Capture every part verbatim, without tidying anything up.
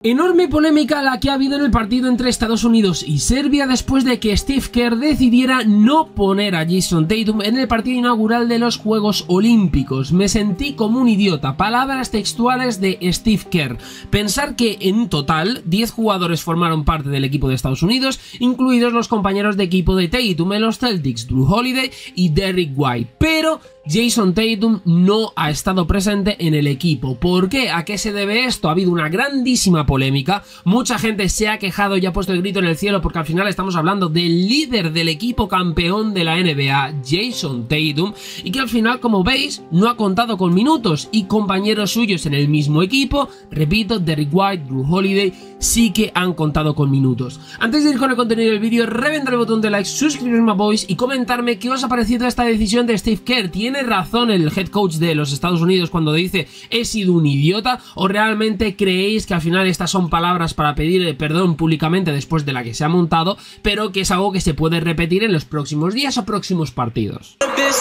Enorme polémica la que ha habido en el partido entre Estados Unidos y Serbia después de que Steve Kerr decidiera no poner a Jayson Tatum en el partido inaugural de los Juegos Olímpicos. Me sentí como un idiota, palabras textuales de Steve Kerr. Pensar que en total diez jugadores formaron parte del equipo de Estados Unidos, incluidos los compañeros de equipo de Tatum en los Celtics, Drew Holiday y Derrick White, pero Jayson Tatum no ha estado presente en el equipo. ¿Por qué? ¿A qué se debe esto? Ha habido una grandísima polémica, mucha gente se ha quejado y ha puesto el grito en el cielo porque al final estamos hablando del líder del equipo campeón de la N B A, Jayson Tatum, y que al final, como veis, no ha contado con minutos, y compañeros suyos en el mismo equipo, repito, Derrick White, Drew Holiday, sí que han contado con minutos. Antes de ir con el contenido del vídeo, reventar el botón de like, suscribiros a boys y comentarme qué os ha parecido esta decisión de Steve Kerr. ¿Tiene razón el head coach de los Estados Unidos cuando dice he sido un idiota, o realmente creéis que al final estas son palabras para pedir perdón públicamente después de la que se ha montado, pero que es algo que se puede repetir en los próximos días o próximos partidos?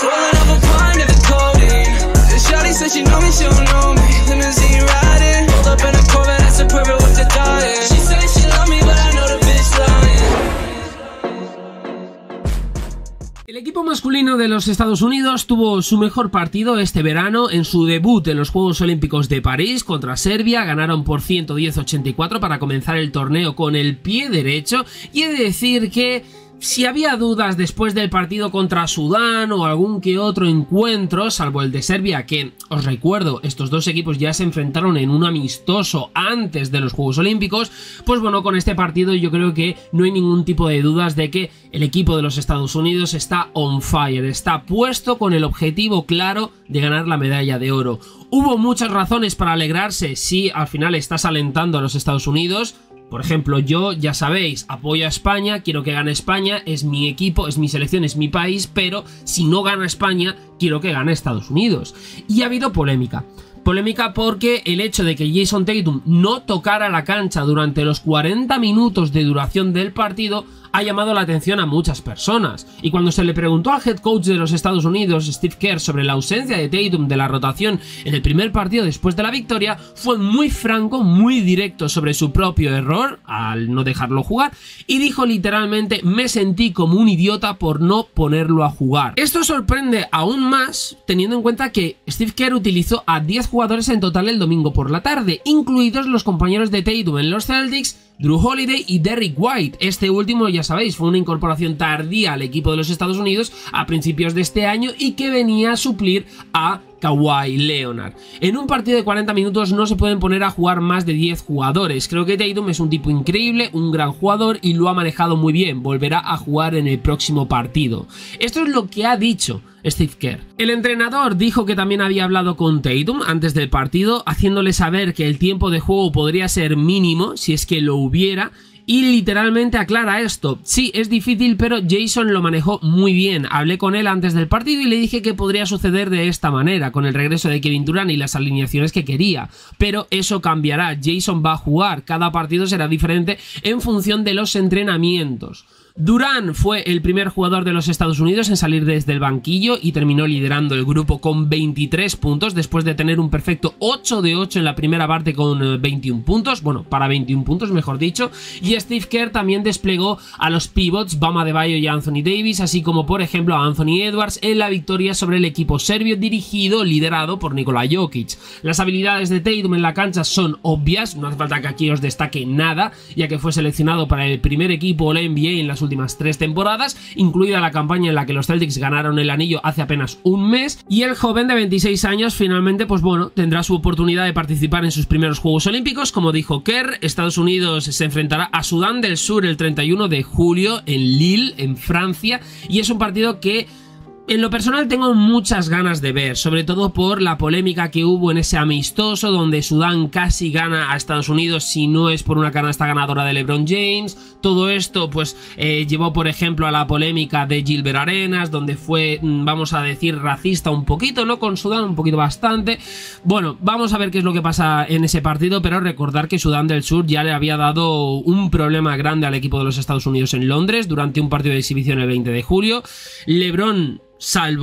El equipo masculino de los Estados Unidos tuvo su mejor partido este verano en su debut en los Juegos Olímpicos de París contra Serbia. Ganaron por ciento diez a ochenta y cuatro para comenzar el torneo con el pie derecho, y he de decir que si había dudas después del partido contra Sudán o algún que otro encuentro, salvo el de Serbia, que os recuerdo, estos dos equipos ya se enfrentaron en un amistoso antes de los Juegos Olímpicos, pues bueno, con este partido yo creo que no hay ningún tipo de dudas de que el equipo de los Estados Unidos está on fire, está puesto con el objetivo claro de ganar la medalla de oro. Hubo muchas razones para alegrarse si al final estás alentando a los Estados Unidos. Por ejemplo, yo, ya sabéis, apoyo a España, quiero que gane España, es mi equipo, es mi selección, es mi país, pero si no gana España, quiero que gane Estados Unidos. Y ha habido polémica. Polémica porque el hecho de que Jayson Tatum no tocara la cancha durante los cuarenta minutos de duración del partido ha llamado la atención a muchas personas. Y cuando se le preguntó al head coach de los Estados Unidos, Steve Kerr, sobre la ausencia de Tatum de la rotación en el primer partido después de la victoria, fue muy franco, muy directo sobre su propio error al no dejarlo jugar, y dijo literalmente: me sentí como un idiota por no ponerlo a jugar. Esto sorprende aún más teniendo en cuenta que Steve Kerr utilizó a diez jugadores en total el domingo por la tarde, incluidos los compañeros de Tatum en los Celtics, Drew Holiday y Derrick White. Este último, ya sabéis, fue una incorporación tardía al equipo de los Estados Unidos a principios de este año y que venía a suplir a Kawhi Leonard. En un partido de cuarenta minutos no se pueden poner a jugar más de diez jugadores. Creo que Tatum es un tipo increíble, un gran jugador y lo ha manejado muy bien. Volverá a jugar en el próximo partido. Esto es lo que ha dicho Steve Kerr. El entrenador dijo que también había hablado con Tatum antes del partido, haciéndole saber que el tiempo de juego podría ser mínimo si es que lo hubiera. Y literalmente aclara esto: sí, es difícil, pero Jayson lo manejó muy bien. Hablé con él antes del partido y le dije que podría suceder de esta manera, con el regreso de Kevin Durant y las alineaciones que quería. Pero eso cambiará, Jayson va a jugar, cada partido será diferente en función de los entrenamientos. Durant fue el primer jugador de los Estados Unidos en salir desde el banquillo y terminó liderando el grupo con veintitrés puntos después de tener un perfecto ocho de ocho en la primera parte con veintiún puntos, bueno, para veintiún puntos mejor dicho, y Steve Kerr también desplegó a los pivots Bam Adebayo y Anthony Davis, así como por ejemplo a Anthony Edwards en la victoria sobre el equipo serbio dirigido, liderado por Nikola Jokic. Las habilidades de Tatum en la cancha son obvias, no hace falta que aquí os destaque nada, ya que fue seleccionado para el primer equipo All N B A en las últimas tres temporadas, incluida la campaña en la que los Celtics ganaron el anillo hace apenas un mes, y el joven de veintiséis años finalmente, pues bueno, tendrá su oportunidad de participar en sus primeros Juegos Olímpicos. Como dijo Kerr, Estados Unidos se enfrentará a Sudán del Sur el treinta y uno de julio en Lille, en Francia, y es un partido que en lo personal tengo muchas ganas de ver, sobre todo por la polémica que hubo en ese amistoso donde Sudán casi gana a Estados Unidos si no es por una canasta ganadora de LeBron James. Todo esto pues eh, llevó por ejemplo a la polémica de Gilbert Arenas, donde fue, vamos a decir, racista un poquito, ¿no? Con Sudán, un poquito bastante. Bueno, vamos a ver qué es lo que pasa en ese partido, pero recordar que Sudán del Sur ya le había dado un problema grande al equipo de los Estados Unidos en Londres durante un partido de exhibición el veinte de julio. LeBron salvó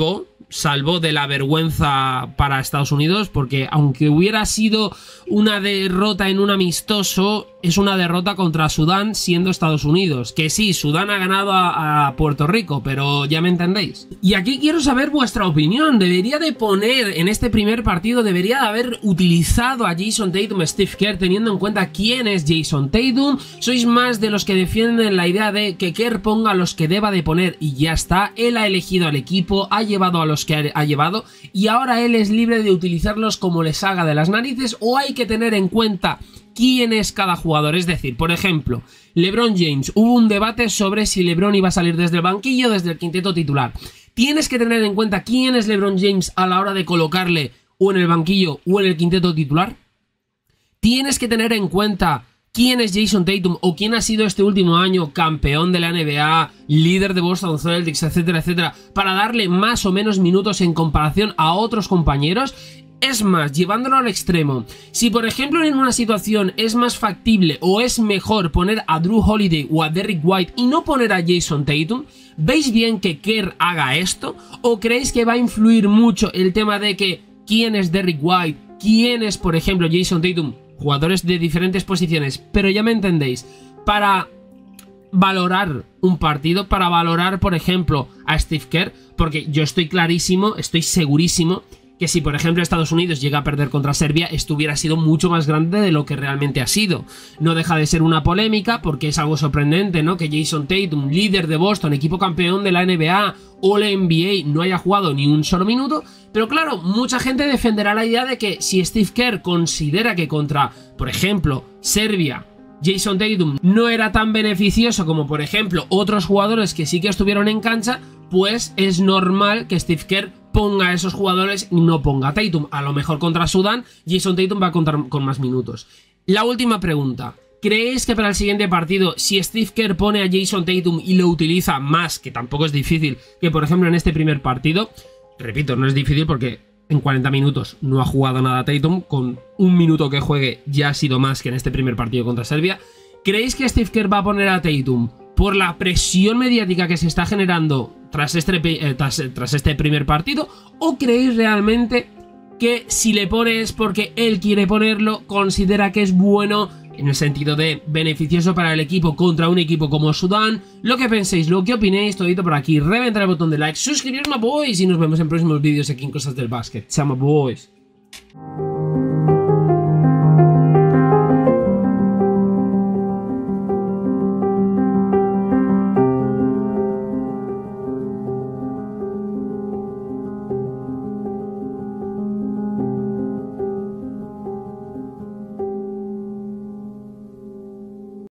salvó de la vergüenza para Estados Unidos, porque aunque hubiera sido una derrota en un amistoso, es una derrota contra Sudán siendo Estados Unidos. Que sí, Sudán ha ganado a, a Puerto Rico, pero ya me entendéis. Y aquí quiero saber vuestra opinión. ¿Debería de poner en este primer partido, debería de haber utilizado a Jason Tatum, Steve Kerr, teniendo en cuenta quién es Jason Tatum? ¿Sois más de los que defienden la idea de que Kerr ponga a los que deba de poner y ya está? Él ha elegido al equipo, ha llevado a los que ha, ha llevado y ahora él es libre de utilizarlos como les haga de las narices, o hay que tener en cuenta quién es cada jugador. Es decir, por ejemplo, LeBron James, hubo un debate sobre si LeBron iba a salir desde el banquillo o desde el quinteto titular. Tienes que tener en cuenta quién es LeBron James a la hora de colocarle o en el banquillo o en el quinteto titular. Tienes que tener en cuenta quién es Jason Tatum o quién ha sido este último año campeón de la N B A, líder de Boston Celtics, etcétera, etcétera, para darle más o menos minutos en comparación a otros compañeros. Es más, llevándolo al extremo, si por ejemplo en una situación es más factible o es mejor poner a Jrue Holiday o a Derrick White y no poner a Jason Tatum, ¿veis bien que Kerr haga esto? ¿O creéis que va a influir mucho el tema de que quién es Derrick White, quién es por ejemplo Jason Tatum? Jugadores de diferentes posiciones, pero ya me entendéis, para valorar un partido, para valorar por ejemplo a Steve Kerr, porque yo estoy clarísimo, estoy segurísimo que si por ejemplo Estados Unidos llega a perder contra Serbia, esto hubiera sido mucho más grande de lo que realmente ha sido. No deja de ser una polémica porque es algo sorprendente, ¿no? Que Jason Tatum, líder de Boston, equipo campeón de la N B A, All N B A, no haya jugado ni un solo minuto. Pero claro, mucha gente defenderá la idea de que si Steve Kerr considera que contra, por ejemplo, Serbia, Jason Tatum no era tan beneficioso como por ejemplo otros jugadores que sí que estuvieron en cancha, pues es normal que Steve Kerr ponga a esos jugadores y no ponga a Tatum. A lo mejor contra Sudán, Jason Tatum va a contar con más minutos. La última pregunta. ¿Creéis que para el siguiente partido, si Steve Kerr pone a Jason Tatum y lo utiliza más, que tampoco es difícil, que por ejemplo en este primer partido, repito, no es difícil porque en cuarenta minutos no ha jugado nada Tatum, con un minuto que juegue ya ha sido más que en este primer partido contra Serbia, ¿creéis que Steve Kerr va a poner a Tatum por la presión mediática que se está generando tras este, eh, tras, tras este primer partido? ¿O creéis realmente que si le pone es porque él quiere ponerlo, considera que es bueno en el sentido de beneficioso para el equipo contra un equipo como Sudán? Lo que penséis, lo que opinéis, todito por aquí, reventar el botón de like, suscribiros, my boys, y nos vemos en próximos vídeos aquí en Cosas del Básquet. Chao, my boys.